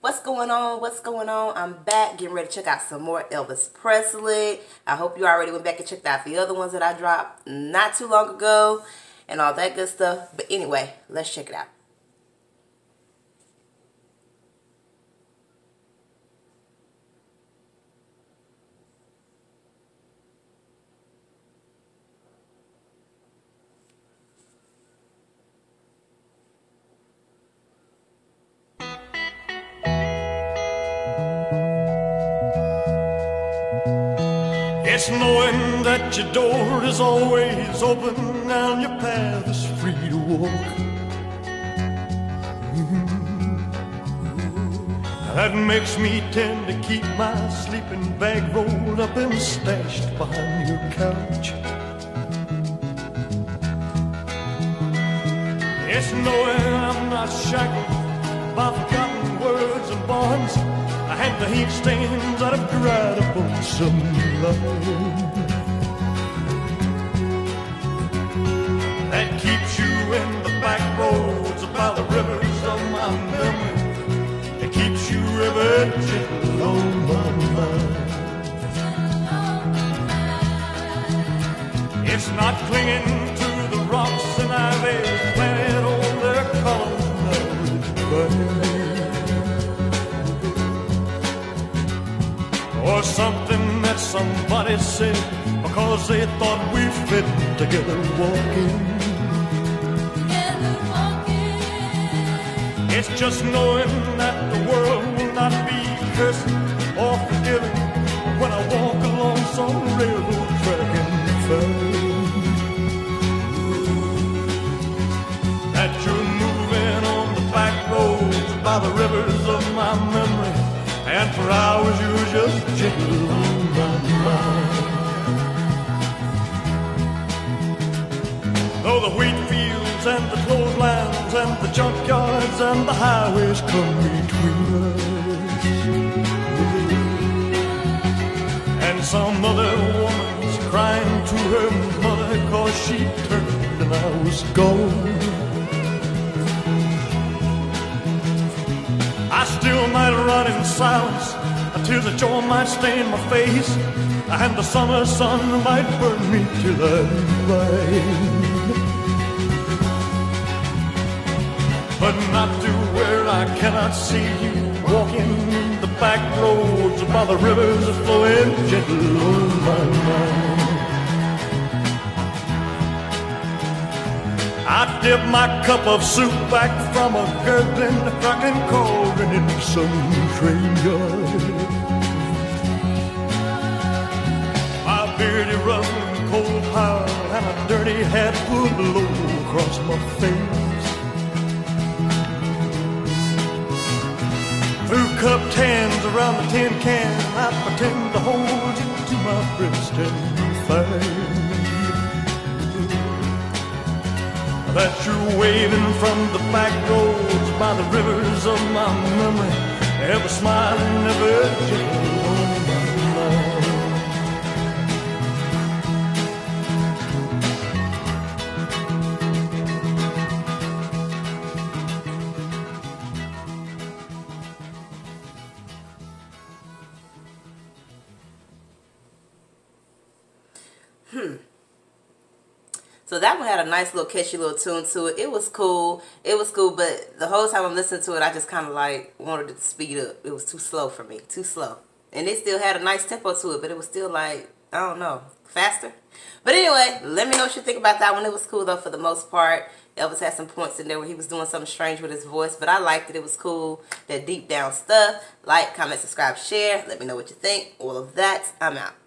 What's going on? What's going on? I'm back getting ready to check out some more Elvis Presley. I hope you already went back and checked out the other ones that I dropped not too long ago and all that good stuff. But anyway, let's check it out. It's knowing that your door is always open and your path is free to walk. That makes me tend to keep my sleeping bag rolled up and stashed behind your couch. It's knowing I'm not shackled by forgotten words and bonds. I had the heat stains that have dried up on some line that keeps you in the back roads by the rivers of my memory. It keeps you ever gentle on my mind. It's not clinging to the rocks and ivy planted on their colors now. Or something that somebody said because they thought we fit together walking. It's just knowing that the world will not be cursed or forgiven when I walk along some railroad track and find that you're moving on the back roads by the rivers of my memory. And for hours you were just gentle on my mind. Though the wheat fields and the clotheslines and the junkyards and the highways come between us, and some other woman's crying to her mother 'cause she turned and I was gone, I still might run in silence, tears of joy might stain my face, and the summer sun might burn me till I'm blind. But not to where I cannot see you, walking the back roads by the rivers flowing gentle on my mind. I dip my cup of soup back from a gurgling, crackling cauldron in some train yard. My beardy rustling cold hide and a dirty hat pulled low across my face. Through cupped hands around the tin can, I pretend to hold you to my breast and fight that you're waving from the back roads by the rivers of my memory, ever smiling, ever gentle on my mind. So that one had a nice little catchy little tune to it. It was cool. It was cool, but the whole time I'm listening to it, I just kind of like wanted it to speed up. It was too slow for me. Too slow. And it still had a nice tempo to it, but it was still like, I don't know, faster. But anyway, let me know what you think about that one. It was cool though for the most part. Elvis had some points in there where he was doing something strange with his voice, but I liked it. It was cool. That deep down stuff. Like, comment, subscribe, share. Let me know what you think. All of that. I'm out.